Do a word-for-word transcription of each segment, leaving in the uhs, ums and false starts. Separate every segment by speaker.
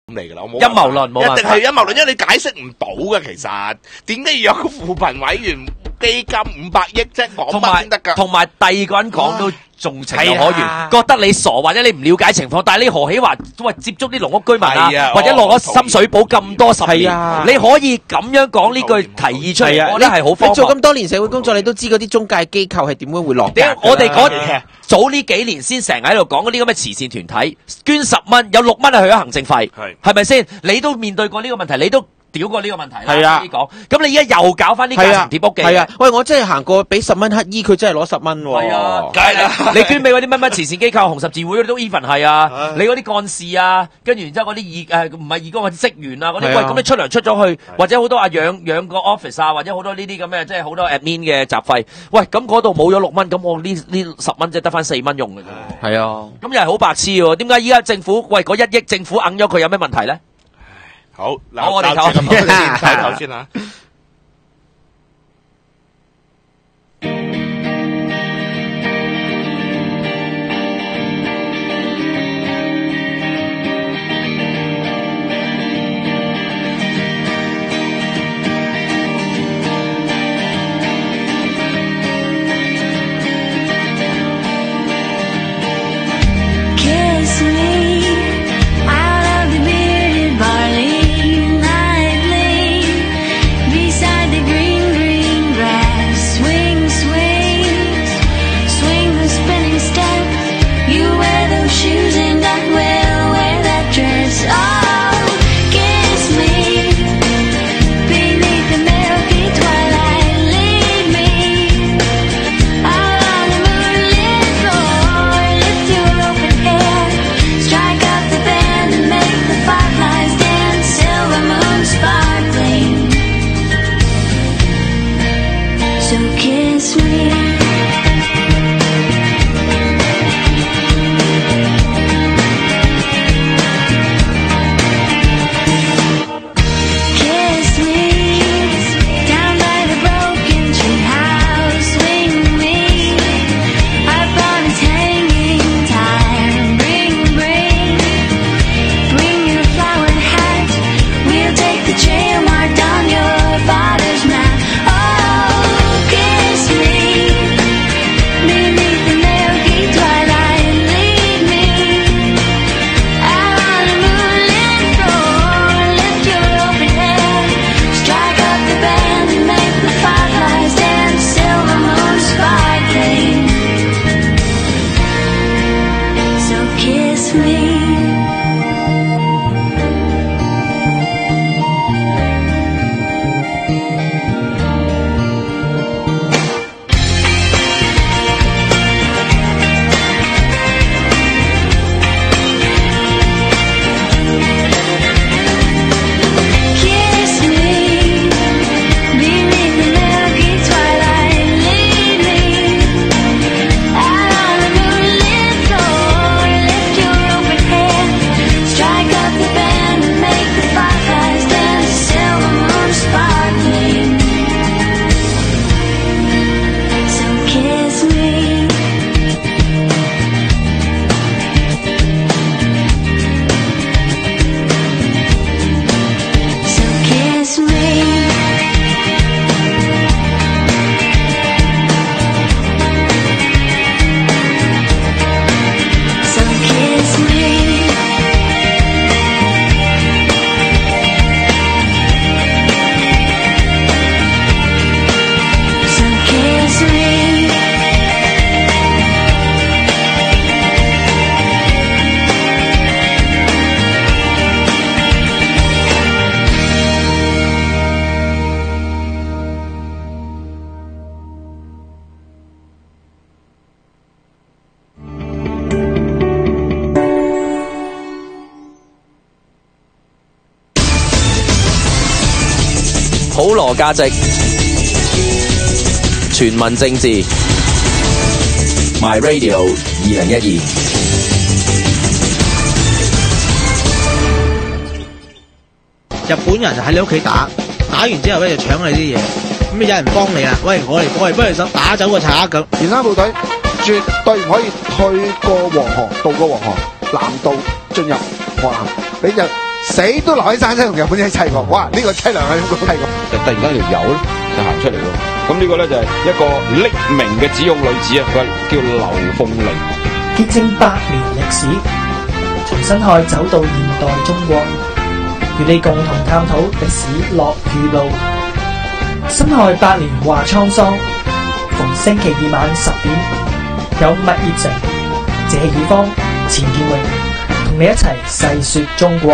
Speaker 1: 嚟噶啦，我冇
Speaker 2: 陰謀論冇辦法
Speaker 1: 一定係陰謀論，因為你解釋唔到嘅。其實點解要有個扶貧委員基金五百億啫？講乜
Speaker 2: 同埋
Speaker 1: 先得㗎？
Speaker 2: 同埋第二個人講都仲情有可
Speaker 1: 係
Speaker 2: 原，
Speaker 1: 啊
Speaker 2: 覺得你傻或者你唔了解情況，但係你何喜華喂接觸啲農屋居民啊，
Speaker 1: 係啊
Speaker 2: 或者落
Speaker 1: 我
Speaker 2: 咗深水埗咁多十年，
Speaker 3: 係啊
Speaker 2: 你可以咁樣講呢句提議出嚟，
Speaker 3: 係啊，
Speaker 2: 我覺得係好荒謬。
Speaker 3: 你做咁多年社會工作，你都知嗰啲中介機構係點樣會落格㗎啦。
Speaker 2: 屌，我哋嗰早呢幾年先成日喺度講嗰啲咁嘅慈善團體捐十蚊，有六蚊係去咗行政費，
Speaker 1: 係
Speaker 2: 係咪先？你都面對過呢個問題，你都屌過呢個問題啦。
Speaker 3: 係啊
Speaker 2: 呢啲講，咁你而家又搞翻啲
Speaker 3: 係啊
Speaker 2: 家庭貼屋嘅，
Speaker 3: 係啊，喂，我真係行過俾十蚊乞衣，佢真係攞十蚊喎。
Speaker 2: 係啊，
Speaker 1: 梗係啦
Speaker 2: 你捐俾嗰啲乜乜慈善機構、紅十字會嗰啲都 even 係啊，你嗰啲幹事啊，跟住然之後嗰啲義誒唔係義工，嗰啲職員啊嗰啲，喂
Speaker 3: 係啊
Speaker 2: 咁你出糧出咗去，或者好多啊養養個 office 啊，或者好多呢啲咁嘅即係好多 admin 嘅雜費，喂咁嗰度冇咗六蚊，咁我呢呢十蚊即係得翻四蚊用嘅啫。
Speaker 3: 係啊，
Speaker 2: 咁又係好白痴喎！點解依家政府喂嗰一億政府揞咗佢有咩問題咧？
Speaker 1: 好，
Speaker 2: 好我哋
Speaker 1: 唞
Speaker 2: 唞
Speaker 1: 唞先，唞唞先嚇。
Speaker 4: Kiss me out of the bearded barley nightly, beside the green, green grass. Swing, swing, swing the spinning step. You wear those shoes and I will wear that dress. Oh, kiss me beneath the milky twilight. Lead me out on the moonlit floor. Lift your open hair, strike up the band and make the fireflies dance. Silver moon sparkling, so kiss me. Kiss me down by the broken tree house. Swing me up on its hanging tire. Bring, bring, bring your flowered hat. We'll take the trail marked on your father's map. Oh, kiss me beneath the milky twilight. Lead me out on the moonlit floor. Lift your open hair, strike up the band and make the fireflies dance. Silver moon sparkling, so kiss me. Kiss me beneath the milky twilight. Lead me out on the moonlit floor. Lift your open hair, strike up the band and make the fireflies dance. Silver moon sparkling, so kiss me. So kiss me. So kiss me. So kiss me.
Speaker 2: 普羅價值，全民政治
Speaker 5: My Radio 二零一二。
Speaker 3: 日本人就喺你屋企打，打完之後咧就搶你啲嘢，咁有人幫你啦，喂，我嚟我嚟幫你手打走個賊咁。
Speaker 6: 前山部隊絕對唔可以退過黃河，渡過黃河，南渡進入河南，你就死都留喺山西同日本仔砌過，哇！呢、個凄涼喺香港砌過。
Speaker 7: 就突然間條友咧就行出嚟咯。咁呢個咧就係一個匿名嘅指控女子啊，佢叫劉鳳玲。
Speaker 8: 結證百年歷史，從辛亥走到現代中國，與你共同探討歷史樂與怒。辛亥百年話滄桑，逢星期二晚十點，有麥業成、謝爾方、錢建榮同你一齊細說中國。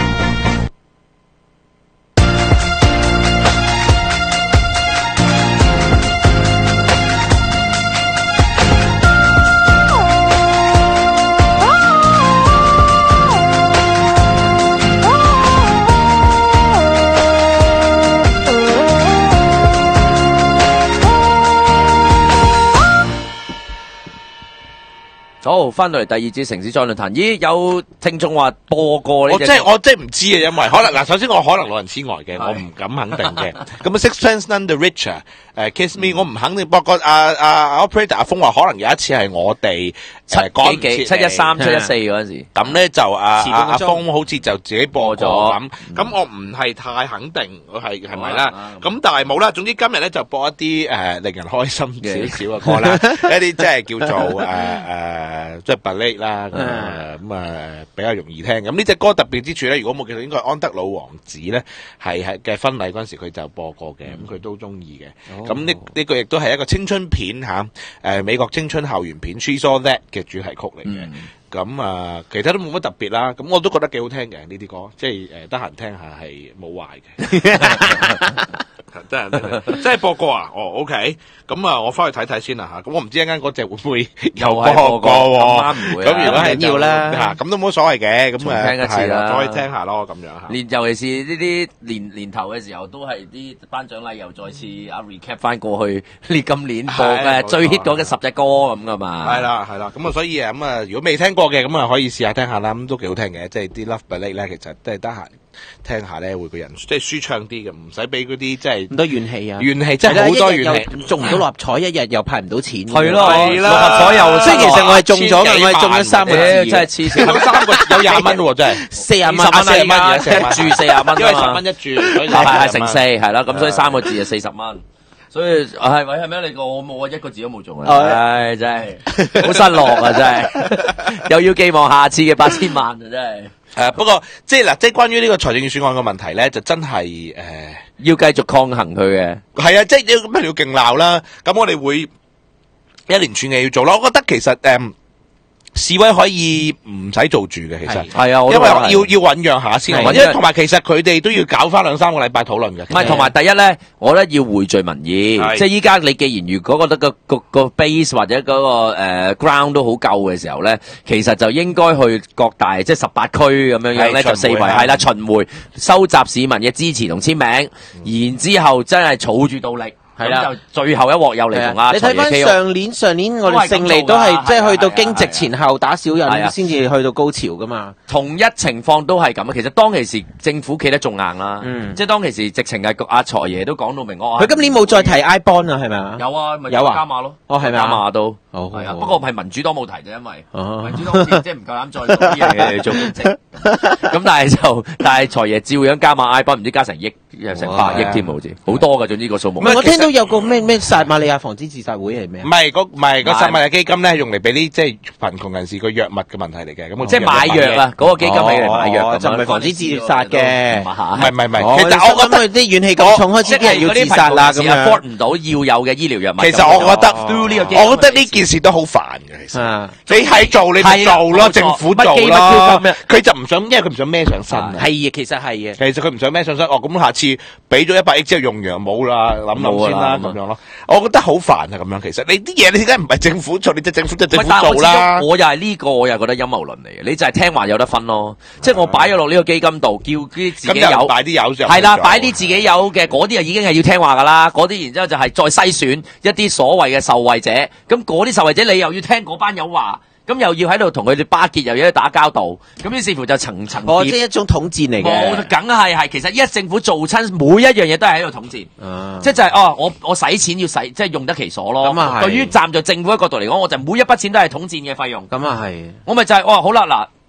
Speaker 2: 好，翻到嚟第二節城市再論壇，咦有聽眾話播過呢隻，
Speaker 1: 我真係我真係唔知啊，因為可能嗱，首先我可能老人痴呆嘅，我唔敢肯定嘅。咁啊，Sixpence None the Richer，誒 Kiss Me，我唔肯定。不過阿阿 Operator 阿峰話，可能有一次係我哋
Speaker 2: 七幾幾七一三七一四嗰陣時，
Speaker 1: 咁咧就阿阿阿峰好似就自己播咗
Speaker 2: 咗
Speaker 1: 咁，咁我唔係太肯定係係咪啦？咁但係冇啦，總之今日咧就播一啲誒令人開心少少嘅歌啦，一啲即係叫做誒誒即係 ballad 啦，咁啊咁啊比較容易聽。咁呢隻歌特別之處咧，如果冇記錯，應該係安德魯王子咧係係嘅婚禮嗰陣時佢就播過嘅，咁佢都中意嘅。咁呢呢個亦都係一個青春片嚇，誒美國青春校園片《She's All That》嘅主題曲嚟嘅。咁啊，其他都冇乜特別啦。咁我都覺得幾好聽嘅呢啲歌，即係誒得閒聽下係冇壞嘅。真係真係播過啊！哦，OK，咁啊，我翻去睇睇先啦嚇。咁我唔知一間嗰隻會唔會有播過喎？
Speaker 2: 唔會。
Speaker 1: 咁如果係
Speaker 2: 要啦
Speaker 1: 嚇，咁都冇所謂嘅。咁誒
Speaker 2: 聽一次啦，
Speaker 1: 再聽下咯，咁樣嚇。
Speaker 2: 年尤其是呢啲年年頭嘅時候，都係啲頒獎禮又再次啊 recap 翻過去呢今年播嘅最 hit 嗰嘅十隻歌咁噶嘛。
Speaker 1: 係啦係啦，咁啊所以啊咁啊，如果未聽過嘅咁啊，可以試下聽下啦。咁都幾好聽嘅，即係啲 Love Ballad 咧，其實都係得閒聽下咧，會個人即係舒暢啲嘅，唔使俾嗰啲即係
Speaker 3: 咁多怨氣啊！
Speaker 1: 怨氣真係好多怨氣，
Speaker 3: 中唔到六合彩，一日又派唔到錢。
Speaker 2: 係咯，
Speaker 1: 係啦，
Speaker 2: 六合彩又
Speaker 3: 即係其實我係中咗嘅，我係中咗三個字，
Speaker 2: 真係黐線，
Speaker 1: 有三個有廿蚊喎，真係
Speaker 3: 四廿蚊，
Speaker 2: 四十蚊
Speaker 1: 四十蚊而家
Speaker 2: 一注四十蚊，
Speaker 1: 因為十蚊一注，所以
Speaker 2: 係係乘四係啦，咁所以三個字就四十蚊。所以係咪係咩？你個我冇啊，一個字都冇中啊！唉，真係好失落啊！真係又要寄望下次嘅八千萬啊！真係。
Speaker 1: 誒，不過即係嗱，即係關於呢個財政預算案嘅問題咧，就真係誒，
Speaker 2: 要繼續抗衡佢嘅。
Speaker 1: 係啊，即係咁你要勁鬧啦。咁我哋會一連串嘅要做咯。我覺得其實誒。示威可以唔使做住嘅，其實
Speaker 2: 係啊，
Speaker 1: 因為要要醖釀下先，因為同埋其實佢哋都要搞翻兩三個禮拜討論嘅。
Speaker 2: 唔係，同埋第一咧，我覺得要匯聚民意，即係依家你既然如果覺得個個個 base 或者嗰個誒 ground 都好夠嘅時候咧，其實就應該去各大即係十八區咁樣樣咧，就四圍係啦，巡迴收集市民嘅支持同簽名，然之後真係儲住到力。係啦，就最後一鑊又嚟同阿
Speaker 3: 你睇翻上年，上年我哋勝利都係即係去到經直前後打小人先至去到高潮噶嘛。
Speaker 2: 同一情況都係咁啊！其實當其時政府企得仲硬啦，即係當其時直情係阿財爺都講到明，我
Speaker 3: 佢今年冇再提 I bond 啊，係咪啊？
Speaker 2: 有啊，咪
Speaker 3: 有啊，
Speaker 2: 加碼咯。
Speaker 3: 哦，係咪
Speaker 2: 加碼都
Speaker 3: 係
Speaker 2: 啊，不過係民主黨冇提啫，因為民主黨好似即係唔夠膽再做啲嘢嚟做公職。咁但係就但係財爺照樣加碼 I bond，唔知加成億成百億添，好似好多㗎，總之個數目。
Speaker 3: 唔係，我聽到有個咩咩撒瑪利亞防止自殺會係咩？
Speaker 1: 唔係嗰唔係個撒瑪利亞基金咧，用嚟俾啲即係貧窮人士個藥物嘅問題嚟嘅。咁
Speaker 2: 即係買藥啊！嗰個基金係嚟買藥，
Speaker 3: 就唔係防止自殺嘅。
Speaker 1: 唔係唔係唔係，
Speaker 3: 其實我覺得啲怨氣咁重，開始啲人要自殺啦咁樣。
Speaker 2: afford 唔到要有嘅醫療藥物。
Speaker 1: 其實我覺得，我覺得呢件事都好煩嘅。其實你係做你咪做咯，政府做咯。佢就唔想，因為佢唔想孭上身。
Speaker 3: 係啊，其實係嘅。
Speaker 1: 其實佢唔想孭上身。哦，咁下次俾咗一百億之後用完冇啦，諗諗先啦咁樣咯。我覺得好煩啊咁樣。其實你啲嘢你點解唔係政府做？你隻政府就政府做啦。
Speaker 2: 我又係呢個，我又覺得陰謀論嚟嘅。你就係聽話有得分咯。即係我擺咗落呢個基金度，叫啲自己有
Speaker 1: 擺啲有
Speaker 2: 係啦，擺啲自己有嘅嗰啲啊，已經係要聽話噶啦。嗰啲然之後就係再篩選一啲所謂嘅受惠者。咁嗰啲受惠者你又要聽嗰班友話。咁又要喺度同佢哋巴結，又要打交道，咁於是乎就層層疊。
Speaker 3: 哦，即係一種統戰嚟嘅。
Speaker 2: 冇，梗係係，其實依家政府做親每一樣嘢都係喺度統戰。
Speaker 3: 啊、
Speaker 2: 即係就係、是、哦，我我使錢要使，即係用得其所咯。咁啊係。對於站在政府嘅角度嚟講，我就每一筆錢都係統戰嘅費用。
Speaker 3: 咁啊係。
Speaker 2: 我咪就係、是、哦，好啦嗱。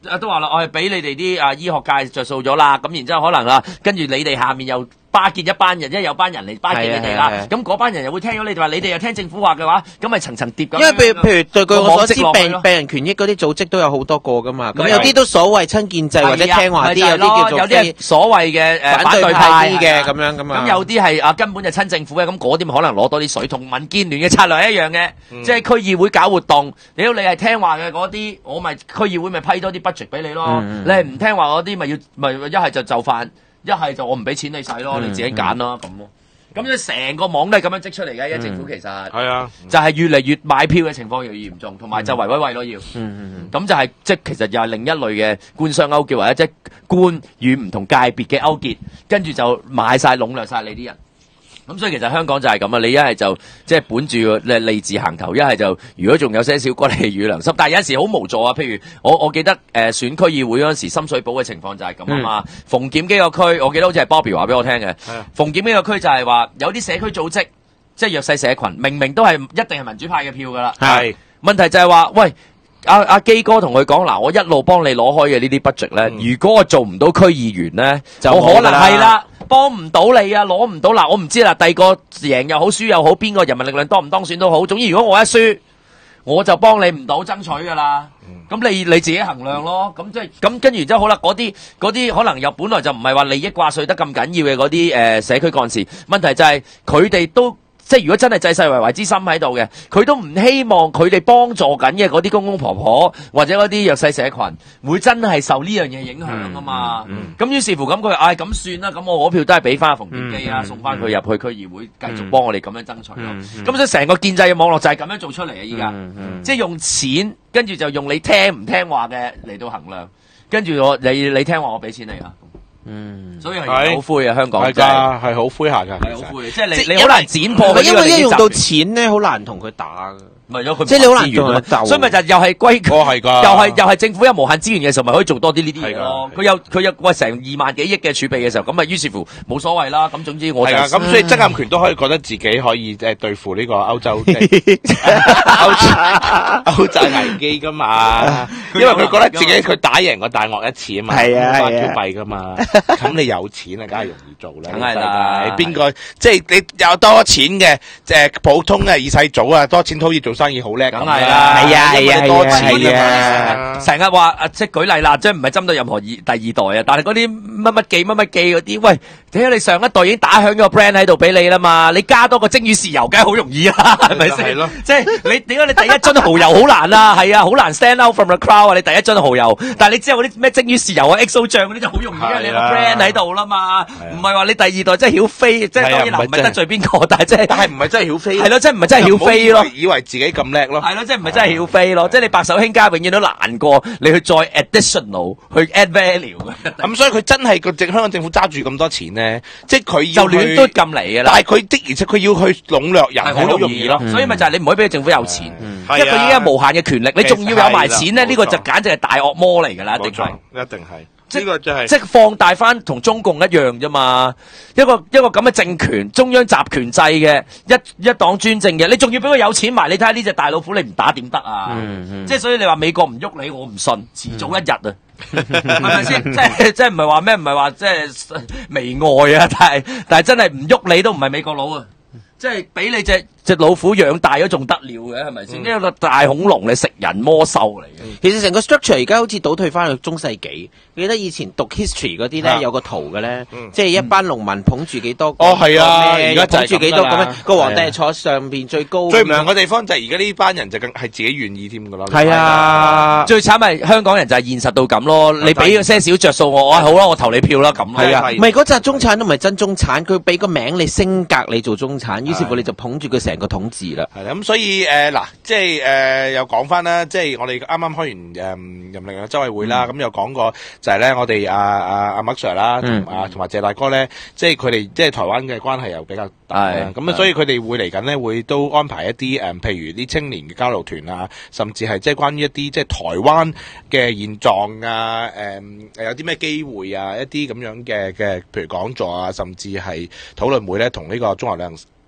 Speaker 2: 啊都話啦，我係俾你哋啲啊醫學界着數咗啦，咁然之後可能啊，跟住你哋下面又巴結一班人，因為有班人嚟巴結你哋啦，咁嗰班人又會聽咗你哋話，你哋又聽政府話嘅話，咁咪層層疊咁。
Speaker 9: 因為譬如譬如對據我所知，
Speaker 2: 個網織落去
Speaker 9: 病
Speaker 2: 咯
Speaker 9: 病人權益嗰啲組織都有好多個噶嘛，咁
Speaker 2: 咪
Speaker 9: 有啲都所謂親建制或者聽話啲，有啲叫做
Speaker 2: 有啲係所謂嘅誒
Speaker 9: 反
Speaker 2: 反對
Speaker 9: 對派
Speaker 2: 派
Speaker 9: 啲嘅咁樣噶嘛。
Speaker 2: 咁有啲係啊根本就親政府嘅，咁嗰啲咪可能攞多啲水，同民建聯嘅策略係一樣嘅，即係區議會搞活動，屌你係聽話嘅嗰啲，我咪區議會咪批多啲 budget 俾你咯，你係唔聽話嗰啲咪要咪一係就就範，一係就我唔俾錢你使咯，你自己揀咯咁咯。咁你成個網都係咁樣積出嚟嘅，而家政府其實
Speaker 1: 係啊，
Speaker 2: 就係越嚟越買票嘅情況越嚟越嚴重，同埋就圍威喂咯要。咁就係即係其實又係另一類嘅官商勾結，或者即係官與唔同界別嘅勾結，跟住就買晒籠絡晒你啲人。咁所以其實香港就係咁啊！你一係就即係本住利利字行頭，一係就如果仲有些少骨氣與良心，但係有陣時好無助啊！譬如我我記得誒、呃、選區議會嗰陣時，深水埗嘅情況就係咁啊嘛。馮檢基個區，我記得好似係 Bobby 話俾我聽嘅。馮檢基個區就係話有啲社區組織，即係弱勢社群，明明都係一定係民主派嘅票㗎啦。係問題就係話，喂阿阿基哥同佢講嗱，我一路幫你攞開嘅呢啲 budget 咧，嗯、如果我做唔到區議員咧，就我可能係啦。幫唔到你啊，攞唔到嗱，我唔知啦。第二個贏又好，輸又好，邊個人民力量當唔當選都好。總之，如果我一輸，我就幫你唔到爭取噶啦。咁、嗯、你你自己衡量咯。咁即係咁跟住之後好啦，嗰啲嗰啲可能又本來就唔係話利益掛帥得咁緊要嘅嗰啲誒社區幹事，問題就係佢哋都。即係如果真係濟世為懷之心喺度嘅，佢都唔希望佢哋幫助緊嘅嗰啲公公婆婆或者嗰啲弱勢社群會真係受呢樣嘢影響啊嘛。咁、嗯嗯、於是乎咁佢唉咁算啦，咁我嗰票都係俾翻阿馮檢基啊，嗯、送翻佢入去區議會繼續幫我哋咁樣爭取咯。咁、嗯嗯、所以成個建制嘅網絡就係咁樣做出嚟啊！依家、嗯嗯、即係用錢，跟住就用你聽唔聽話嘅嚟到衡量，跟住我你你聽話我俾錢你啊。嗯，所以係好灰啊！香港
Speaker 1: 係㗎，係好灰下㗎，
Speaker 2: 係好灰。即係你你好難剪破佢，
Speaker 9: 因為一用到錢咧，好難同佢打㗎。
Speaker 2: 咪咗佢，
Speaker 9: 即係你好難同佢鬥。
Speaker 2: 所以咪就又係歸，
Speaker 1: 我係㗎，
Speaker 2: 又係又係政府有無限資源嘅時候，咪可以做多啲呢啲嘢咯。佢有佢有喂成二萬幾億嘅儲備嘅時候，咁咪於是乎冇所謂啦。咁總之我就
Speaker 1: 係咁，所以曾蔭權都可以覺得自己可以誒對付呢個歐洲歐歐債危機㗎嘛。因為佢覺得自己佢打贏個大鱷一次啊嘛，
Speaker 9: 係啊係啊，
Speaker 1: 幣㗎嘛。咁你有錢啊，梗係容易做啦。
Speaker 2: 梗係啦，
Speaker 1: 邊個即係你有多錢嘅誒普通嘅二世祖啊，多錢都可以做生意好叻。
Speaker 2: 梗係啦，
Speaker 9: 係啊係啊
Speaker 2: 多錢
Speaker 9: 係啊，
Speaker 2: 成日話啊，即係舉例啦，即係唔係針對任何二第二代啊，但係嗰啲乜乜記乜乜記嗰啲，喂，睇下你上一代已經打響咗個 brand 喺度俾你啦嘛，你加多個蒸魚豉油梗係好容易啊，係咪先？係咯，即係你點解你第一樽蠔油好難啊？係啊，好難 stand out from the crowd 啊！你第一樽蠔油，但係你之後嗰啲咩蒸魚豉油啊、X O 醬嗰啲就好容易，因為你有個 brand 喺度啦嘛，唔係話你第二代真係曉飛，即係當然嗱唔係得罪邊個，但係即係
Speaker 1: 但係唔係真係曉飛，
Speaker 2: 係咯，即係唔係真係曉飛咯，
Speaker 1: 以為自己咁叻咯，
Speaker 2: 係咯，即係唔係真係曉飛咯，即係你白手興家永遠都難過你去再 additional 去 add value 嘅。
Speaker 1: 咁所以佢真係個政香港政府揸住咁多錢咧，即係佢
Speaker 2: 就亂嘟咁嚟嘅啦。
Speaker 1: 但係佢的而且佢要去籠絡人係好容易咯，
Speaker 2: 所以咪就係你唔可以俾政府有錢，一個已經有無限嘅權力，你仲要有埋錢咧，呢個就簡直係大惡魔嚟㗎啦，一定係，
Speaker 1: 一定係。呢個就係
Speaker 2: 即係放大翻同中共一樣啫嘛，一個一個咁嘅政權，中央集權制嘅一一黨專政嘅，你仲要俾佢有錢埋？你睇下呢隻大老虎，你唔打點得啊？嗯嗯、即係所以你話美國唔喐你，我唔信，遲早一日啊，係咪先？即係即係唔係話咩？唔係話即係媚外啊？但係但係真係唔喐你都唔係美國佬啊！即係俾你隻隻老虎養大咗仲得了嘅，係咪先？呢、嗯、個大恐龍你食人魔獸嚟嘅。
Speaker 9: 其實成個 structure 而家好似倒退翻去中世紀。記得以前讀 history 嗰啲咧，有個圖嘅咧，嗯、即係一班農民捧住幾多個
Speaker 1: 哦，係啊，而家
Speaker 9: 捧住幾多咁樣，個皇帝係坐上邊最高。
Speaker 1: 最唔同嘅地方就係而家呢班人就更係自己願意添㗎啦。
Speaker 9: 係啊，
Speaker 2: 最慘係香港人就係現實到咁咯。你俾咗些少着數我，我好啦，我投你票啦咁。
Speaker 9: 係啊，唔係嗰紮中產都唔係真中產，佢俾個名你升格你做中產，於是乎你就捧住佢成個統治啦。
Speaker 1: 係咁所以誒嗱，即係誒又講翻啦，即係我哋啱啱開完誒人力量周委會啦，咁又講過就係咧，我哋阿阿阿麥 Sir 啦，同啊同埋謝大哥咧，即係佢哋即係台灣嘅關係又比較大啦，咁啊，所以佢哋會嚟緊咧，會都安排一啲誒，譬如啲青年嘅交流團啊，甚至係即係關於一啲即係台灣嘅現狀啊，誒有啲咩機會啊，一啲咁樣嘅嘅，譬如講座啊，甚至係討論會咧，同呢個中華旅行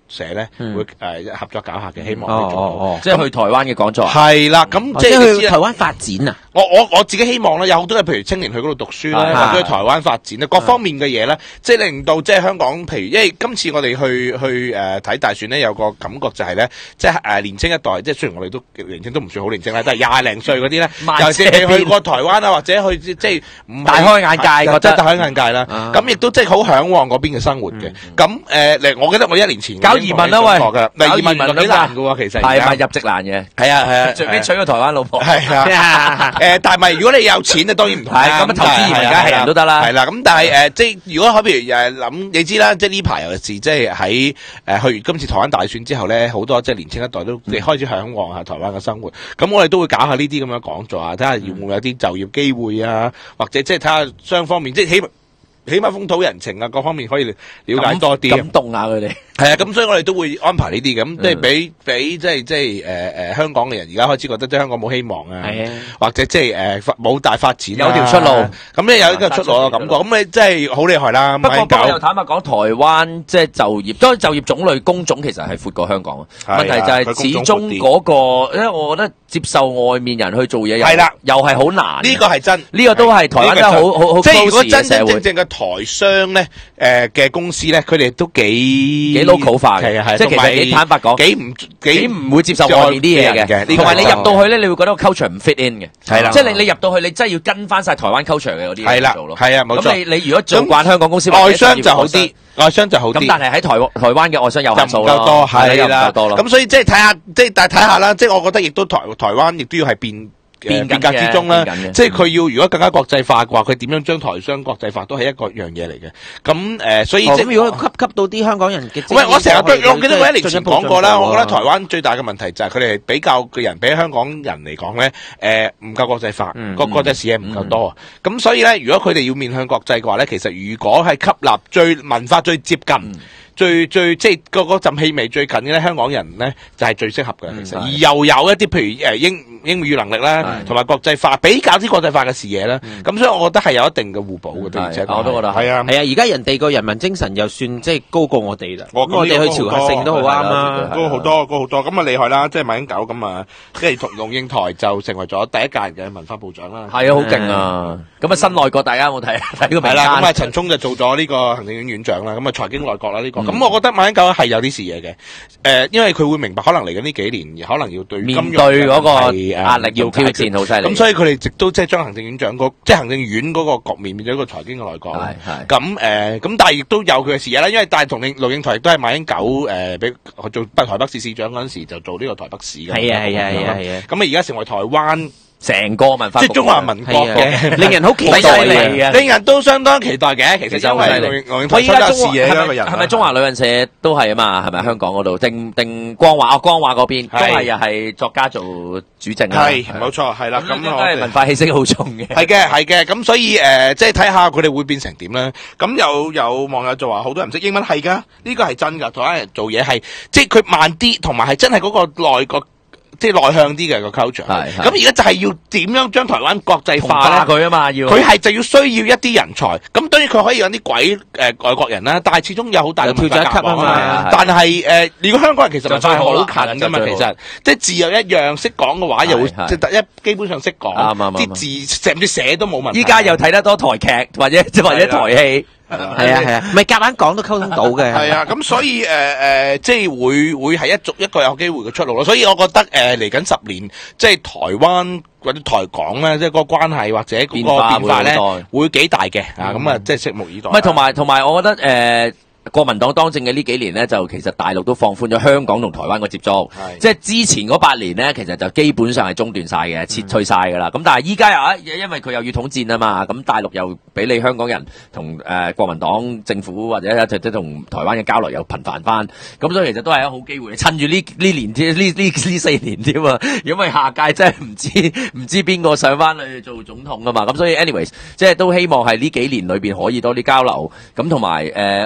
Speaker 1: 社咧
Speaker 2: 嗯
Speaker 1: 會誒合作搞下嘅，希望
Speaker 9: 哦
Speaker 1: 可以做到。
Speaker 9: 哦
Speaker 2: 即係去台灣嘅講座。
Speaker 1: 係啦，咁
Speaker 9: 哦，即
Speaker 1: 即係你知啦
Speaker 9: 係去台灣發展啊！
Speaker 1: 我我我自己希望咧，有好多嘅譬如青年去嗰度讀書啦，
Speaker 2: 係
Speaker 1: 或者去台灣發展咧，各方面嘅嘢咧，即係令到即係香港，譬如因為今次我哋去去誒睇大選咧，有個感覺就係咧，即係誒年青一代，即係雖然我哋都年青都唔算好年青啦，都係廿零歲嗰啲咧，
Speaker 2: 慢
Speaker 1: 尤其是
Speaker 2: 車邊
Speaker 1: 去過台灣啊，或者去即係唔係
Speaker 2: 大開眼界覺得
Speaker 1: 即係大開眼界啦。
Speaker 9: 啊
Speaker 1: 咁亦都即係好嚮往嗰邊嘅生活嘅。咁誒，嚟我記得我一年前
Speaker 2: 搞移民啦喂
Speaker 1: 㗎，
Speaker 2: 搞
Speaker 1: 嚟移民
Speaker 2: 移民
Speaker 1: 幾難㗎喎，其實而家
Speaker 2: 係咪入籍難嘅？
Speaker 1: 係啊係啊，
Speaker 2: 最尾娶個台灣老婆。
Speaker 1: 係啊，誒，但係咪如果你有錢咧，當然唔同啦。
Speaker 2: 係咁啊投資移民梗係人都得啦
Speaker 1: 係啦，咁但係誒，即係如果可譬如誒諗，你知啦，即係呢排尤其是即係喺誒去完今次台灣大選之後咧，好多即係年青一代都你開始嚮往下台灣嘅生活。咁我哋都會搞下呢啲咁樣講座啊，睇下會唔會有啲就業機會啊，或者即係睇下雙方面，即係起碼起碼風土人情啊，各方面可以了解多啲。
Speaker 2: 感動下佢哋。
Speaker 1: 係啊，咁所以我哋都會安排呢啲嘅，咁即係俾俾即係即係誒誒香港嘅人而家開始覺得即係香港冇希望啊，
Speaker 9: 係啊，
Speaker 1: 或者即係誒冇大發展啊，
Speaker 2: 有條出路
Speaker 1: 咁咧有一個出路嘅感覺，咁你真係好厲害啦。
Speaker 2: 不過
Speaker 1: 馬英九
Speaker 2: 不過又坦白講，台灣即係就業，當然就業種類工種其實係闊過香港啊。
Speaker 1: 係啊
Speaker 2: 問題就係始終嗰個，因為我覺得接受外面人去做嘢又
Speaker 1: 係啦
Speaker 2: 又係好難嘅。
Speaker 1: 呢個係真，
Speaker 2: 呢個都係台灣真係好好好
Speaker 1: 即係如果
Speaker 2: close 嘅
Speaker 1: 真真
Speaker 2: 社會
Speaker 1: 正正嘅台商咧，誒嘅公司咧，佢哋都幾
Speaker 2: 幾 local 化嘅
Speaker 1: 係啊係，
Speaker 2: 即係其實幾坦白講
Speaker 1: 幾唔
Speaker 2: 幾唔會接受外面啲嘢嘅，同埋你入到去咧，你會覺得個 culture 唔 fit in 嘅。
Speaker 1: 係啦
Speaker 2: 即係你你入到去，你真係要跟翻晒台灣 culture 嘅嗰啲
Speaker 1: 係啦
Speaker 2: 嘢做咯。
Speaker 1: 係啊冇錯
Speaker 2: 咁你你如果做慣香港公司，
Speaker 1: 外商就好啲，外商就好啲。
Speaker 2: 咁但係喺台台灣嘅外商有
Speaker 1: 就唔
Speaker 2: 限數咯
Speaker 1: 夠多，
Speaker 2: 係又唔
Speaker 1: 係啦，
Speaker 2: 夠多咯。
Speaker 1: 咁所以即係睇下，即係但係睇下啦，即係我覺得亦都台台灣亦都要係變。
Speaker 2: 變緊嘅
Speaker 1: 變革之中啦
Speaker 2: 變緊嘅，
Speaker 1: 即係佢要如果更加國際化嘅話，佢點樣將台商國際化都係一個樣嘢嚟嘅。咁誒，所以即係
Speaker 9: 哦咁如果吸吸到啲香港人嘅，
Speaker 1: 喂，我成日都我記得我一年前講過啦，
Speaker 9: 進一步
Speaker 1: 我覺得台灣最大嘅問題就係佢哋比較嘅人比香港人嚟講咧，誒唔夠國際化，
Speaker 9: 嗯
Speaker 1: 個國際視野唔夠多。咁所以咧，如果佢哋要面向國際嘅話咧，其實如果係吸納最文化最接近。最最即係個嗰陣氣味最近嘅咧，香港人咧就係最適合嘅，其實而又有一啲譬如誒英英語能力啦，同埋國際化比較啲國際化嘅視野啦，咁所以我覺得係有一定嘅互補嘅，對而且
Speaker 2: 我都覺得
Speaker 1: 係啊，
Speaker 9: 係啊，而家人哋個人民精神又算即係高過我哋啦。
Speaker 1: 我
Speaker 9: 咁我哋去朝客性都好啱啦。
Speaker 1: 高好多，高好多，咁啊厲害啦！即係馬英九咁啊，即係同龍應台就成為咗第一屆嘅文化部長啦。
Speaker 2: 係啊，好勁啊！咁啊，新內閣大家有冇睇睇個名
Speaker 1: 係啦，咁啊
Speaker 2: 單？
Speaker 1: 陳聰就做咗呢個行政院院長啦，咁啊財經內閣啦呢個，咁我覺得馬英九係有啲視野嘅，誒，因為佢會明白可能嚟緊呢幾年可能要對
Speaker 2: 面
Speaker 1: 金融
Speaker 2: 對嗰個
Speaker 1: 係
Speaker 2: 壓力
Speaker 1: 要
Speaker 2: 同挑戰好犀利。
Speaker 1: 咁所以佢哋亦都即係將行政院長嗰即係行政院嗰個局面變咗一個財經嘅內閣。
Speaker 2: 係係
Speaker 1: 咁誒，咁但係亦都有佢嘅視野啦，因為但係同龍龍應台亦都係馬英九誒，俾做北台北市市長嗰陣時就做呢個台北市嘅。
Speaker 9: 係啊係啊係啊係啊！
Speaker 1: 咁啊而家成為台灣。
Speaker 2: 成個文化
Speaker 1: 即係中華民國嘅，
Speaker 9: 令人好期待
Speaker 2: 嘅，
Speaker 1: 令人都相當期待嘅。其實因為
Speaker 2: 我依家
Speaker 1: 中視野嘅人，
Speaker 2: 係咪中華旅行社都係啊嘛？係咪香港嗰度定定光華？哦，光華嗰邊都係又係作家做主政啊？
Speaker 1: 係冇錯，係啦。咁
Speaker 2: 都係文化氣息好重嘅。
Speaker 1: 係嘅，係嘅。咁所以誒，即係睇下佢哋會變成點啦。咁有有網友就話好多人唔識英文，係㗎，呢個係真㗎。台灣人做嘢係即係佢慢啲，同埋係真係嗰個內閣。即係內向啲嘅個 culture，咁而家就係要點樣將台灣國際化咧？
Speaker 2: 佢啊嘛，要
Speaker 1: 佢係就要需要一啲人才，咁當然佢可以有啲鬼誒、呃、外國人啦，但係始終有好大嘅
Speaker 9: 跳咗一級啊嘛。
Speaker 1: 但係誒、呃，如果香港人其實文化好近噶嘛，其實即係字又一樣，識講嘅話又會即係一基本上識講，啲字甚至寫都冇問題。
Speaker 2: 依家又睇得多台劇或者或者台戲。
Speaker 9: 係啊係啊，唔係夾硬講都溝通到嘅。
Speaker 1: 係啊，咁所以誒誒、呃，即係會會係一逐一個有機會嘅出路咯。所以我覺得誒嚟緊十年，即係台灣或者台港咧，即係個關係或者嗰個變化咧，會幾大嘅啊！咁啊，即係拭目以待。
Speaker 2: 唔係同埋同埋，我覺得誒。呃國民黨當政嘅呢幾年呢，就其實大陸都放寬咗香港同台灣嘅接觸，即係之前嗰八年呢，其實就基本上係中斷晒嘅，撤退晒㗎啦。咁、嗯、但係依家又啊，因為佢又要統戰啊嘛，咁大陸又俾你香港人同誒、呃、國民黨政府或者即係同台灣嘅交流又頻繁翻，咁所以其實都係一個好機會，趁住呢呢年呢呢呢四年添啊，因為下屆真係唔知唔知邊個上翻去做總統啊嘛，咁所以 anyways 即係都希望係呢幾年裏邊可以多啲交流，咁同埋誒我我都同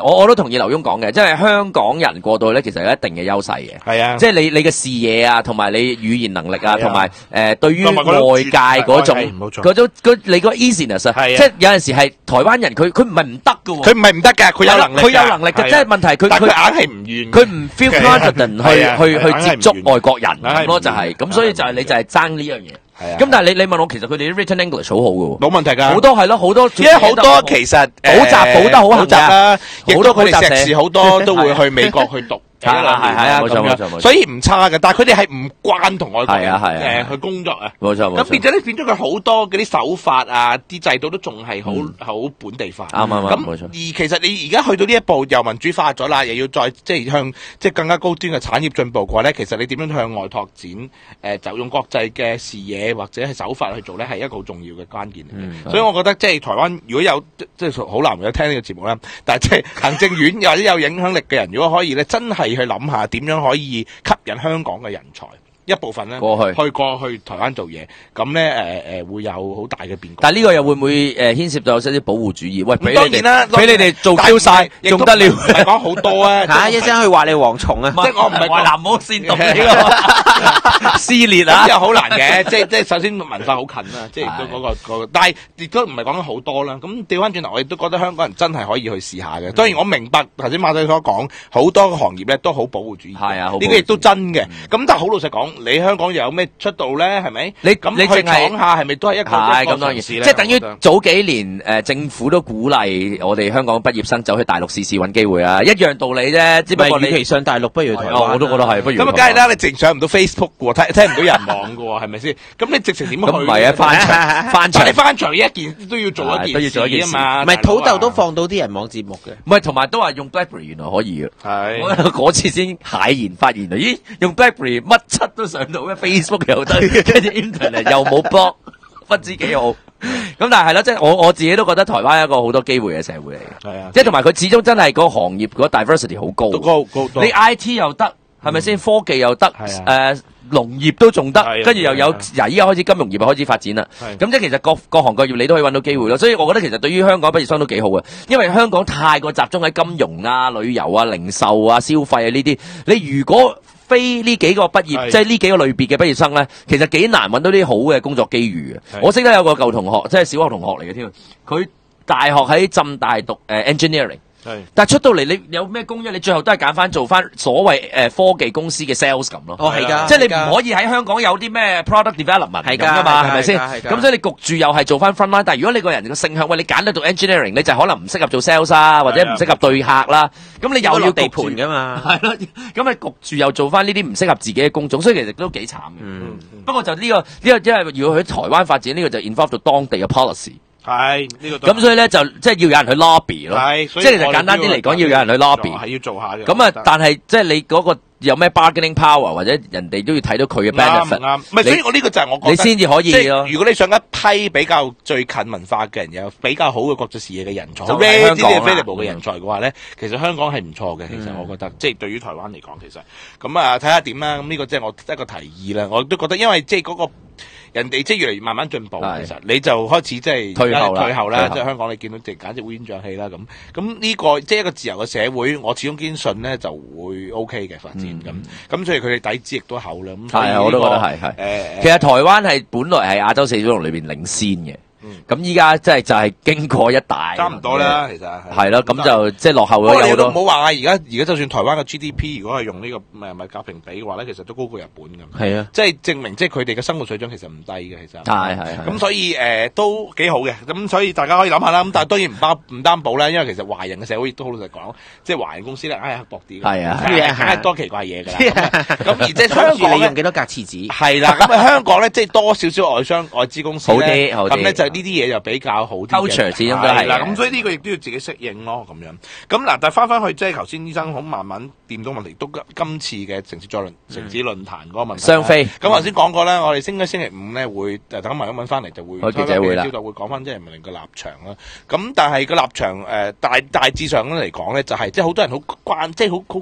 Speaker 2: 意劉墉講嘅，即係香港人過到去咧，其實有一定嘅優勢嘅。
Speaker 1: 係啊，
Speaker 2: 即係你你嘅視野啊，同埋你語言能力啊，同埋誒對於
Speaker 1: 同埋嗰種
Speaker 2: 外界嗰種
Speaker 1: 係冇錯
Speaker 2: 嗰種嗰你個 easiness 啊，
Speaker 1: 係啊
Speaker 2: 即係有陣時係台灣人佢佢唔係唔得嘅喎，
Speaker 1: 佢唔係唔得㗎，佢有能力㗎，
Speaker 2: 佢有能力嘅，
Speaker 1: 係啊
Speaker 2: 即係問題佢
Speaker 1: 但係佢
Speaker 2: 佢
Speaker 1: 硬係唔願，
Speaker 2: 佢唔 feel confident
Speaker 1: 係啊
Speaker 2: 去去去
Speaker 1: 係啊
Speaker 2: 接觸外國人
Speaker 1: 硬係唔願
Speaker 2: 咁咯，就係咁，所以就係你就係爭呢樣嘢。
Speaker 1: 係啊
Speaker 2: 咁但係你你問我，其實佢哋啲 written English 好好嘅喎，
Speaker 1: 冇問題㗎，
Speaker 2: 好多係咯，好多
Speaker 1: 因為好多其實
Speaker 2: 補習補得好行
Speaker 1: 補習啦，亦
Speaker 2: 好
Speaker 1: 都佢哋
Speaker 2: 多補習社
Speaker 1: 碩士好多都會去美國去讀。
Speaker 2: 係啊係啊冇錯冇錯冇錯
Speaker 1: 所以唔差嘅，但係佢哋係唔慣同外國人
Speaker 2: 係啊係啊係啊
Speaker 1: 誒去工作啊。
Speaker 2: 冇錯冇錯
Speaker 1: 咁變咗咧，變咗佢好多嗰啲手法啊，啲制度都仲係好好本地化。
Speaker 2: 啱啱啱
Speaker 1: 咁
Speaker 2: 冇錯
Speaker 1: 而其實你而家去到呢一步，又民主化咗啦，又要再即係向即係更加高端嘅產業進步嘅話咧，其實你點樣向外拓展誒，就用國際嘅視野或者係手法去做咧，係一個好重要嘅關鍵嚟嘅。所以我覺得即係台灣如果有即係好難有聽呢個節目啦，但係即係行政院或者有影響力嘅人，如果可以咧，真係去諗下點樣可以吸引香港嘅人才一部分咧
Speaker 2: 過去
Speaker 1: 去過去台灣做嘢，咁咧誒誒會有好大嘅變革。
Speaker 2: 但係呢個又會唔會誒牽涉到有些啲保護主義？喂，俾你
Speaker 1: 當然啦
Speaker 2: 哋俾你哋做 Q 晒，
Speaker 1: 亦都
Speaker 2: 仲得了？
Speaker 1: 唔係講好多啊！
Speaker 9: 嚇一陣去話你蝗蟲啊！
Speaker 1: 即係我唔係
Speaker 2: 華南冇煽動呢個撕裂啊！
Speaker 1: 咁又好難嘅，即係即係首先文化好近啦，即係亦都嗰個嗰個，但係亦都唔係講緊好多啦。咁調翻轉頭，我亦都覺得香港人真係可以去試下嘅。當然我明白頭先馬仔所講，好多個行業咧都好保護主義，
Speaker 2: 係啊好保護主義
Speaker 1: 呢個亦都真嘅。咁但係好老實講，你香港又有咩出道咧？係咪？
Speaker 2: 你
Speaker 1: 咁去
Speaker 2: 你淨係
Speaker 1: 闖下係咪都係一個
Speaker 2: 係
Speaker 1: 一個
Speaker 2: 咁當然，即
Speaker 1: 嘗試咧
Speaker 2: 係等於
Speaker 1: 我覺得
Speaker 2: 早幾年誒、呃、政府都鼓勵我哋香港畢業生走去大陸試試揾機會啊，一樣道理啫。只不過
Speaker 9: 唔係，與其
Speaker 2: 你
Speaker 9: 上大陸，不如去台灣。
Speaker 2: 哦我都覺得係，不如
Speaker 1: 咁啊，梗係啦！你直上唔到 Facebook 嘅喎，聽聽唔到人網嘅喎，係咪先？咁你直情點去？
Speaker 2: 咁唔係啊，翻牆翻牆
Speaker 1: 但係你翻牆呢一件都要做一
Speaker 2: 係都要做一件事
Speaker 1: 件事啊嘛。
Speaker 9: 唔係土豆
Speaker 1: 大佬啊
Speaker 9: 都放到啲人網節目嘅。
Speaker 2: 唔係同埋都話用 BlackBerry 原來可以嘅。
Speaker 1: 係
Speaker 2: 我嗰次先駭然發現啊！咦，用 BlackBerry 乜七都上到嘅，Facebook 又得，跟住 Internet 又冇 block，不知幾好。咁但係係咯，即係我我自己都覺得台灣係一個好多機會嘅社會嚟嘅。
Speaker 1: 係啊，
Speaker 2: 即係同埋佢始終真係個行業嗰個 diversity 好高。
Speaker 1: 都高高多
Speaker 2: 你 I T 又得，係咪先？科技又得，
Speaker 1: 係啊
Speaker 2: 誒農業都仲得
Speaker 1: 係啊，
Speaker 2: 跟住又有，
Speaker 1: 係啊
Speaker 2: 嗱依家開始金融業又開始發展啦。
Speaker 1: 係
Speaker 2: 咁即係其實各各行各業你都可以揾到機會咯。所以我覺得其實對於香港畢業生都幾好嘅，因為香港太過集中喺金融啊、旅遊啊、零售啊、消費啊呢啲。你如果非呢幾個畢業，
Speaker 1: 係
Speaker 2: 即係呢幾個類別嘅畢業生咧，其實幾難揾到啲好嘅工作機遇嘅。
Speaker 1: 係
Speaker 2: 我識得有個舊同學，即係小學同學嚟嘅添，佢大學喺浸大讀誒、呃 engineering。
Speaker 1: 係
Speaker 2: 但係出到嚟，你有咩工啫？你最後都係揀翻做翻所謂誒、呃、科技公司嘅 sales 咁咯。
Speaker 9: 哦，係㗎，
Speaker 2: 即係你
Speaker 9: 係㗎
Speaker 2: 唔可以喺香港有啲咩 product development
Speaker 9: 係㗎
Speaker 2: 咁噶嘛？
Speaker 9: 係㗎
Speaker 2: 係咪先？
Speaker 9: 係㗎係㗎
Speaker 2: 咁所以你焗住又係做翻 frontline。但係如果你個人個性向，喂，你揀得到 engineering，你就可能唔適合做 sales 啊，或者唔適合對客啦。咁你又要
Speaker 9: 落地
Speaker 2: 焗住
Speaker 9: 盤㗎嘛。
Speaker 2: 係咯，咁你焗住又做翻呢啲唔適合自己嘅工種，所以其實都幾慘嘅。
Speaker 9: 嗯，
Speaker 2: 不過就呢、個呢、個，因為如果去台灣發展，呢、個就 involve 到當地嘅 policy。
Speaker 1: 係呢個都
Speaker 2: 咁所以咧就即係要有人去 lobby 咯。
Speaker 1: 係，所以
Speaker 2: 即係其實
Speaker 1: 我哋
Speaker 2: 簡單啲嚟講，
Speaker 1: 都
Speaker 2: 要有人去 lobby。
Speaker 1: 係要做下嘅。
Speaker 2: 咁啊，但係即係你嗰個有咩 bargaining power，或者人哋都要睇到佢嘅
Speaker 1: 啱
Speaker 2: benefit。
Speaker 1: 啱，唔係，所以我呢個就係我覺得
Speaker 2: 你先至可以
Speaker 1: 即係
Speaker 2: 咯。
Speaker 1: 如果你想一批比較最近文化嘅人，有比較好嘅國際視野嘅人才，
Speaker 2: 就
Speaker 1: 好 rare
Speaker 2: 喺香港啦
Speaker 1: available 嘅人才嘅話咧，其實香港係唔錯嘅。其實我覺得，即係對於台灣嚟講，其實咁啊，睇下點啦。咁呢個即係我一個提議啦。我都覺得，因為即係嗰個。人哋即係越嚟越慢慢進步，
Speaker 2: 係
Speaker 1: 其實你就開始即係
Speaker 2: 退後啦
Speaker 1: 退後啦，
Speaker 2: 退後
Speaker 1: 即係香港你見到即係簡直烏煙瘴氣啦咁。咁呢個即係一個自由嘅社會，我始終堅信咧就會 O K 嘅發展咁。咁所以佢哋底子亦都厚啦。咁所以
Speaker 2: 係啊，
Speaker 1: 呢個
Speaker 2: 我都覺得係係。
Speaker 1: 誒
Speaker 2: 其實台灣係本來係亞洲四小龍裏邊領先嘅。咁依家即係就係經過一大
Speaker 1: 差唔多啦，其實
Speaker 2: 係咯，咁就即係落後
Speaker 1: 不過你都
Speaker 2: 咗有好多。
Speaker 1: 唔好話啊！而家而家就算台灣嘅 G D P 如果係用呢個唔係唔係價評比嘅話咧，其實都高過日本咁。
Speaker 9: 係啊，
Speaker 1: 即係證明即係佢哋嘅生活水準其實唔低嘅，其實。
Speaker 2: 係係係。
Speaker 1: 咁所以誒、呃、都幾好嘅，咁所以大家可以諗下啦。咁但係當然唔包唔擔保啦，因為其實華人嘅社會亦都好老實講，即係華人公司咧，唉刻薄啲嘅。
Speaker 2: 係啊
Speaker 1: 梗係梗係多奇怪嘢㗎啦。咁而即係香港咧
Speaker 9: 你用幾多格廁紙？
Speaker 1: 係啦，咁啊香港咧即係多少少外商外資公司
Speaker 2: 好
Speaker 1: 咧，
Speaker 2: 啲好啲
Speaker 1: 咁咧就呢啲嘢就比較好啲嘅。
Speaker 2: Culture 始終都係
Speaker 1: 啦，咁所以呢個亦都要自己適應咯，咁樣。咁嗱，但係翻翻去即係頭先醫生好慢慢掂到問題，都今次嘅城市再論城市論壇嗰個問題啦。
Speaker 2: 雙飛
Speaker 1: 咁頭先講過啦，我哋星期星期五咧會誒等埋英文翻嚟就會
Speaker 2: 開記者會啦
Speaker 1: 就會講翻即係人民嘅立場啦。咁但係個立場誒大大致上嚟講咧，就係即係好多人好關，即係好好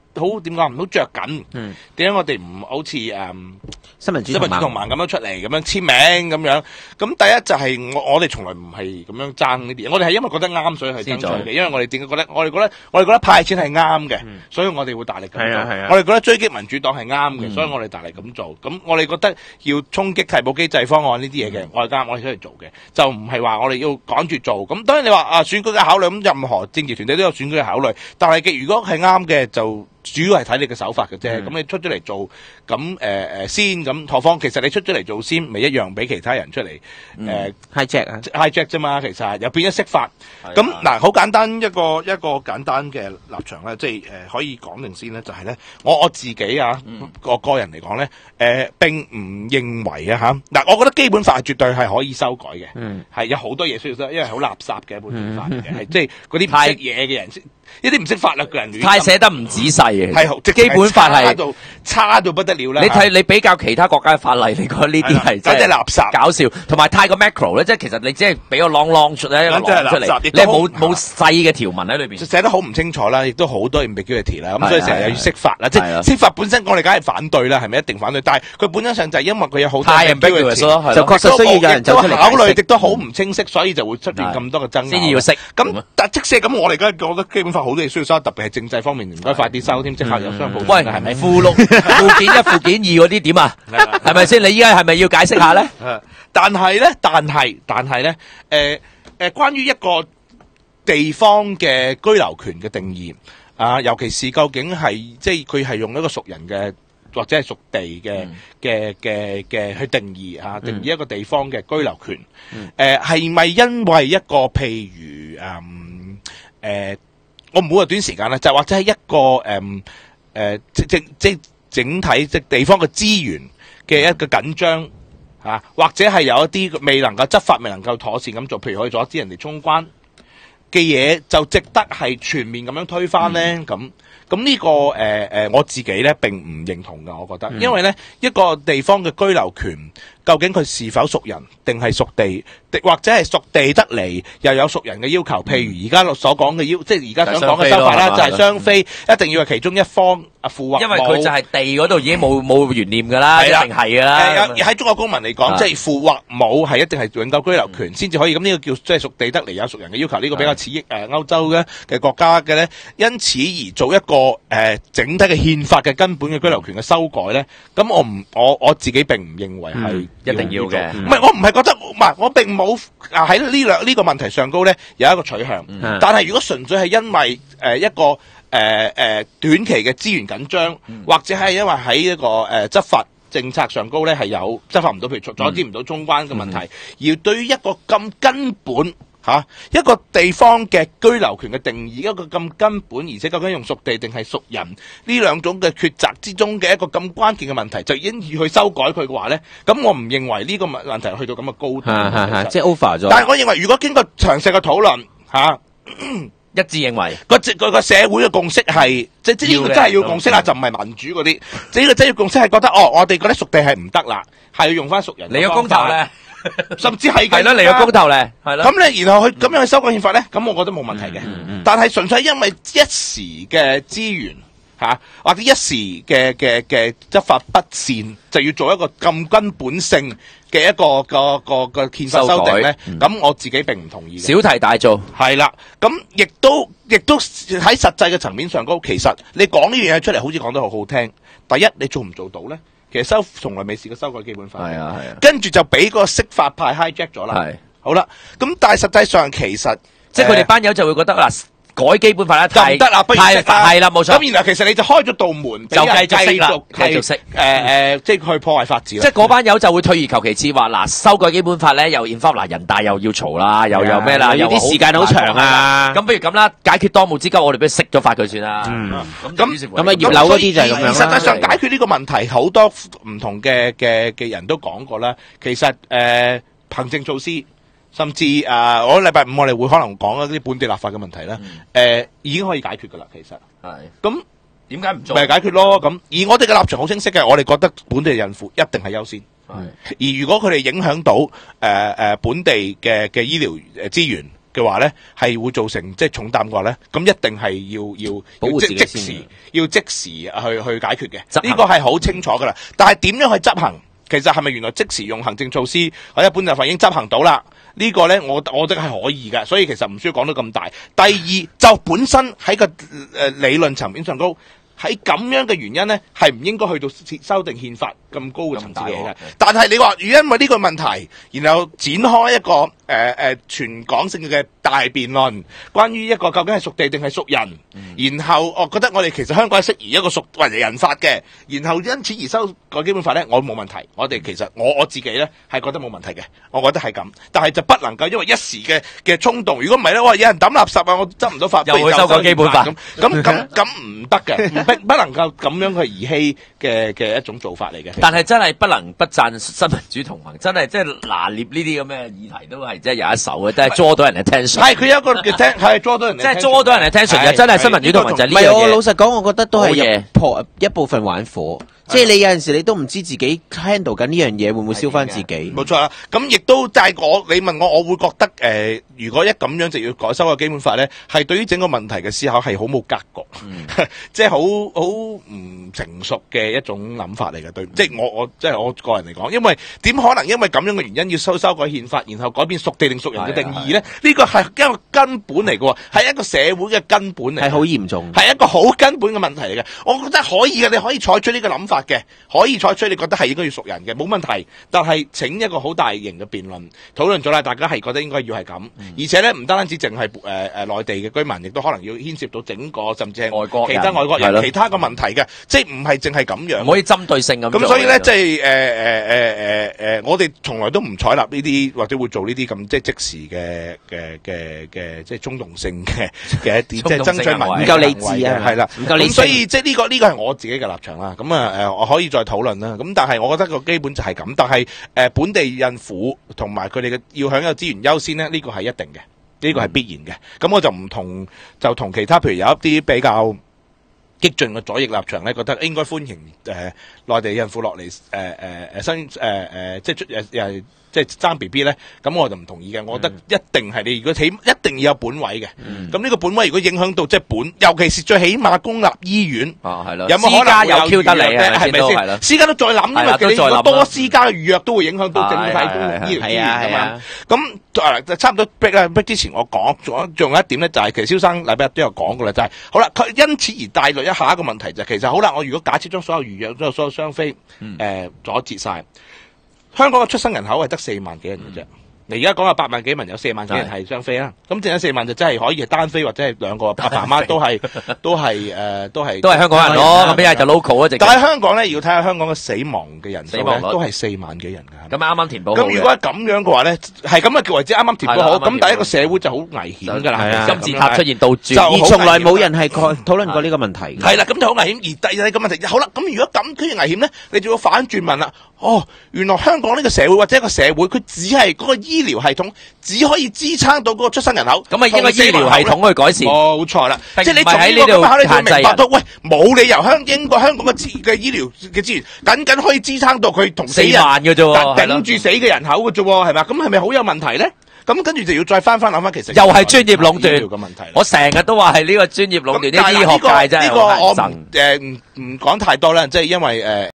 Speaker 1: 好點講唔好着緊。
Speaker 9: 嗯，
Speaker 1: 點解我哋唔好似誒
Speaker 9: 新民主
Speaker 1: 新民主同盟咁樣出嚟咁樣簽名咁樣？咁第一就係我我哋從來唔係咁樣爭呢啲嘢，我哋係因為覺得啱所以去爭取嘅，因為我哋點解覺得我哋覺得我哋覺得派錢係啱嘅，所以我哋會大力咁做。
Speaker 9: 係啊係啊
Speaker 1: 我哋覺得追擊民主黨係啱嘅，所以我哋大力咁做。咁我哋覺得要衝擊替補機制方案呢啲嘢嘅，我係啱，我哋出嚟做嘅，就唔係話我哋要趕住做。咁當然你話啊選舉嘅考慮，咁任何政治團體都有選舉嘅考慮，但係嘅如果係啱嘅就。主要係睇你嘅手法嘅啫，咁、嗯、你出咗嚟做，咁誒誒先，咁何況其實你出咗嚟做先，咪一樣俾其他人出嚟誒
Speaker 9: hijack 啊
Speaker 1: hijack 啫嘛，其實又變咗釋法。咁嗱，好簡單一個一個簡單嘅立場咧，即係誒、呃、可以講定先咧，就係、是、咧，我我自己啊，個、嗯、個人嚟講咧，誒、呃、並唔認為啊嚇，嗱，我覺得基本法係絕對係可以修改嘅，係、嗯、有好多嘢需要修，因為好垃圾嘅一本基本法嚟嘅，係即係嗰啲唔識嘢嘅人先。一啲唔識法律嘅人，
Speaker 2: 太寫得唔仔細嘅，
Speaker 1: 係
Speaker 2: 基本法係
Speaker 1: 差到差到不得了啦。
Speaker 2: 你睇你比較其他國家嘅法例，你覺得呢啲係
Speaker 1: 真係垃圾、
Speaker 2: 搞笑，同埋太過 macro 咧，即係其實你只係俾個啷啷出咧一個啷出嚟，你冇冇細嘅條文喺裏邊，
Speaker 1: 寫得好唔清楚啦，亦都好多 ambiguity 啦，咁所以成日又要釋法啦，即係釋法本身我哋梗係反對啦，係咪一定反對？但係佢本身上就係因為佢有好多 ambiguity
Speaker 2: 咯，
Speaker 9: 就確實需要有人走出嚟
Speaker 1: 考慮，亦都好唔清晰，所以就會出現咁多嘅爭拗。
Speaker 2: 先要識
Speaker 1: 咁，但即使咁，我哋梗係覺得基本法好多嘢需要修，特別係政制方面，唔該快啲收添，即刻有商報。
Speaker 2: 喂，係咪附錄附件一、附件二嗰啲點啊？係咪先？你依家係咪要解釋下咧？
Speaker 1: 但係咧，但係，但係咧，誒誒，關於一個地方嘅居留權嘅定義啊，尤其是究竟係即係佢係用一個屬人嘅或者係屬地嘅嘅嘅嘅去定義啊，定義一個地方嘅居留權。誒係咪因為一個譬如誒誒？我唔好話短時間啦，就或者係一個誒誒即即即整體即地方嘅資源嘅一個緊張嚇、啊，或者係有一啲未能夠執法、未能夠妥善咁做，譬如可以阻止人哋衝關嘅嘢，就值得係全面咁樣推翻咧。咁咁呢個誒誒、呃、我自己咧並唔認同㗎，我覺得，因為咧一個地方嘅居留權。究竟佢是否屬人，定係屬地，或者係屬地得嚟又有屬人嘅要求？譬如而家所講嘅要，即係而家想講嘅修法啦，就係雙非，一定要係其中一方啊父或母。
Speaker 2: 因為佢就係地嗰度已經冇冇懸念㗎啦，一定係㗎啦。
Speaker 1: 喺中國公民嚟講，即係父或母係一定係永久居留權先至可以。咁呢個叫即係屬地得嚟有屬人嘅要求，呢個比較似誒歐洲嘅嘅國家嘅咧。因此而做一個誒整體嘅憲法嘅根本嘅居留權嘅修改咧，咁我唔我我自己並唔認為係。
Speaker 2: 一定要嘅，
Speaker 1: 唔係我唔係覺得，唔係我並冇啊喺呢兩呢個問題上高咧有一個取向，嗯、但係如果純粹係因為誒、呃、一個誒誒、呃呃、短期嘅資源緊張，嗯、或者係因為喺一個誒、呃、執法政策上高咧係有執法唔到，譬如阻阻止唔到中關嘅問題，嗯、而對於一個咁根本。吓、啊、一個地方嘅居留權嘅定義，一個咁根本，而且究竟用屬地定係屬人呢兩種嘅抉擇之中嘅一個咁關鍵嘅問題，就已經要去修改佢嘅話咧，咁我唔認為呢個問問題去到咁嘅高度，
Speaker 9: 係係係即係 over 咗。
Speaker 1: 但係我認為，如果經過詳細嘅討論，吓、啊、
Speaker 2: 一致認為
Speaker 1: 個個個社會嘅共識係，即係呢個真係要共識啦，就唔係民主嗰啲。即係呢個真係要共識係覺得，哦，我哋覺得屬地係唔得啦，係要用翻屬人。
Speaker 2: 你個公投咧？
Speaker 1: 甚至係
Speaker 2: 係啦，嚟個公投咧，係啦。
Speaker 1: 咁咧，然後佢咁樣去修改憲法咧，咁我覺得冇問題嘅。
Speaker 2: 嗯嗯、
Speaker 1: 但係純粹因為一時嘅資源嚇、啊，或者一時嘅嘅嘅執法不善，就要做一個咁根本性嘅一個個個個憲法修訂咧。咁、嗯、我自己並唔同意嘅。
Speaker 2: 小題大做
Speaker 1: 係啦。咁亦都亦都喺實際嘅層面上高，其實你講呢樣嘢出嚟，好似講得好好聽。第一，你做唔做到咧？其實修從來未試過修改基本法，
Speaker 2: 係啊係啊，
Speaker 1: 跟住就俾個釋法派 hijack 咗啦。係好啦，咁但係實際上其實
Speaker 2: 即係佢哋班友就會覺得嗱，改基本法咧
Speaker 1: 就唔得啦，不如釋法
Speaker 2: 係啦，冇錯。
Speaker 1: 咁然後其實你就開咗道門，
Speaker 2: 就繼續釋啦，繼續釋。誒
Speaker 1: 誒，即係去破壞法治。
Speaker 2: 即係嗰班友就會退而求其次，話嗱，修改基本法咧又 involve 嗱人大又要嘈啦，又有咩啦，
Speaker 9: 有啲時間好長啊。
Speaker 2: 咁不如咁啦，解決當務之急，我哋不如釋咗法佢算啦。
Speaker 1: 咁咁
Speaker 9: 咁啊，葉劉嗰啲就係咁樣啦。
Speaker 1: 實際上解決呢個問題，好多唔同嘅嘅嘅人都講過啦。其實誒行政措施。甚至誒、呃，我禮拜五我哋會可能講一啲本地立法嘅問題啦。誒、嗯呃，已經可以解決噶啦，其實係。咁點解唔做？咪解決咯。咁而我哋嘅立場好清晰嘅，我哋覺得本地孕婦一定係優先。係。而如果佢哋影響到誒誒、呃、本地嘅嘅醫療誒資源嘅話咧，係會造成即係重擔嘅話咧，咁一定係要要
Speaker 9: 保護自己
Speaker 1: 即
Speaker 9: 先
Speaker 1: 時要即時去去解決嘅，呢個係好清楚噶啦。但係點樣去執行？其實係咪原來即時用行政措施或者本地法已經執行到啦？呢個咧，我我覺得係可以嘅，所以其實唔需要講到咁大。第二就本身喺個誒理論層面上高。喺咁樣嘅原因咧，係唔應該去到修訂憲法咁高嘅層次嘅嘢嘅。但係你話，如因為呢個問題，然後展開一個誒誒、呃、全港性嘅大辯論，關於一個究竟係屬地定係屬人，嗯、然後我覺得我哋其實香港係適宜一個屬為人法嘅，然後因此而修改基本法咧，我冇問題。我哋其實我我自己咧係覺得冇問題嘅，我覺得係咁。但係就不能夠因為一時嘅嘅衝動，如果唔係咧，哇有人抌垃圾啊，我執唔到法，
Speaker 2: 又會修改基本法
Speaker 1: 咁咁咁咁唔得嘅。不不能夠咁樣去兒戲嘅嘅一種做法嚟嘅，
Speaker 2: 但係真係不能不讚新民主同盟，真係即係拿捏呢啲咁嘅議題都係真係有一手嘅，真係捉到人嘅 attention。
Speaker 1: 係佢有一個嘅聽係捉到人，
Speaker 2: 即係捉到人嘅 attention 嘅，真係新民主同盟就係呢樣嘢。
Speaker 9: 唔係我老實講，我覺得都係破一部分玩火。即係你有陣時你都唔知自己 handle 緊呢樣嘢會唔會燒翻自己。
Speaker 1: 冇錯啦，咁亦都就係我你問我，我會覺得誒、呃，如果一咁樣就要改修個基本法咧，係對於整個問題嘅思考係好冇格局，嗯、即係好好唔成熟嘅一種諗法嚟嘅。對，嗯、即係我我即係我個人嚟講，因為點可能因為咁樣嘅原因要修修改憲法，然後改變屬地定屬人嘅定義咧？呢個係一個根本嚟嘅，係一個社會嘅根本嚟，
Speaker 9: 係好嚴重，
Speaker 1: 係一個好根本嘅問題嚟嘅。我覺得可以嘅，你可以採取呢個諗法嘅，可以採取你覺得係應該要屬人嘅，冇問題。但係請一個好大型嘅辯論討論咗啦，大家係覺得應該要係咁，嗯、而且咧唔單單止淨係誒誒內地嘅居民，亦都可能要牽涉到整個甚至係
Speaker 2: 外國
Speaker 1: 其他外國人其他嘅問題嘅，即係唔係淨係咁樣，
Speaker 2: 唔可以針對性咁。
Speaker 1: 咁所以咧，即係誒誒誒誒誒，我哋從來都唔採納呢啲或者會做呢啲咁即係即時嘅嘅嘅嘅即係衝動性嘅嘅一啲即係爭取民意
Speaker 9: 唔夠理智啊，
Speaker 1: 係啦，
Speaker 9: 唔夠理智。
Speaker 1: 咁所以即係呢個呢個係我自己嘅立場啦。咁啊誒，我可以再討論啦。咁但係我覺得個基本就係咁。但係誒、呃、本地孕婦同埋佢哋嘅要享有資源優先咧，呢、這個係一定嘅，呢、這個係必然嘅。咁我就唔同就同其他譬如有一啲比較激進嘅左翼立場咧，覺得應該歡迎誒內、呃、地孕婦落嚟誒誒誒生誒誒即係出誒誒。即係生 B B 咧，咁我就唔同意嘅。我覺得一定係你如果起一定要有本位嘅。咁呢、嗯、個本位如果影響到即係本，尤其是最起碼公立醫院，
Speaker 2: 啊係咯，
Speaker 1: 有冇可能有
Speaker 2: 有 Q 得你
Speaker 1: 係咪先？私家都再諗，因為你如果多私家嘅預約都會影響到整體公立醫療資源㗎嘛。咁差唔多 break 啦 break 之前我講咗，仲有一點咧，就係其實蕭生禮拜日都有講過啦，就係、是、好啦，佢因此而帶來一下一個問題就係、是、其實好啦，我如果假設將所有預約、將所有雙非誒、
Speaker 2: 嗯
Speaker 1: 呃、阻截晒。香港嘅出生人口係得四萬幾人嘅啫，你而家講下八萬幾民有四萬幾人係雙非啦，咁剩咗四萬就真係可以係單非或者係兩個阿爸媽都係都係誒都係
Speaker 2: 都係香港人咯，咁一係就 local 一直。
Speaker 1: 但係香港咧要睇下香港嘅死亡嘅人數咧，都係四萬幾人㗎。
Speaker 2: 咁啱啱填補。
Speaker 1: 咁如果係咁樣嘅話咧，係咁嘅叫為之啱啱填補好，咁第一個社會就好危險㗎啦。
Speaker 2: 金字塔出現倒轉，
Speaker 9: 而從來冇人係討論過呢個問題。
Speaker 1: 係啦，咁就好危險。而第二個問題，好啦，咁如果咁居然危險咧，你就要反轉問啦。哦，原來香港呢個社會或者一個社會，佢只係嗰個醫療系統只可以支撐到嗰個出生人口，
Speaker 2: 咁啊應該醫療系統去改善。
Speaker 1: 冇錯啦，即係你從
Speaker 2: 喺
Speaker 1: 呢個咁考慮，
Speaker 2: 限制
Speaker 1: 你明白到，喂，冇理由香英國香港嘅資嘅醫療嘅資源，僅僅可以支撐到佢同死人
Speaker 2: 四萬嘅啫喎，
Speaker 1: 頂住死嘅人口嘅啫喎，係嘛？咁係咪好有問題咧？咁跟住就要再翻翻諗翻，其實
Speaker 2: 又係專業壟斷
Speaker 1: 嘅問題。我
Speaker 2: 成日都話係呢個專業壟斷，啲醫學界真係
Speaker 1: 呢個我
Speaker 2: 誒
Speaker 1: 唔唔唔講太多啦，即係因為誒。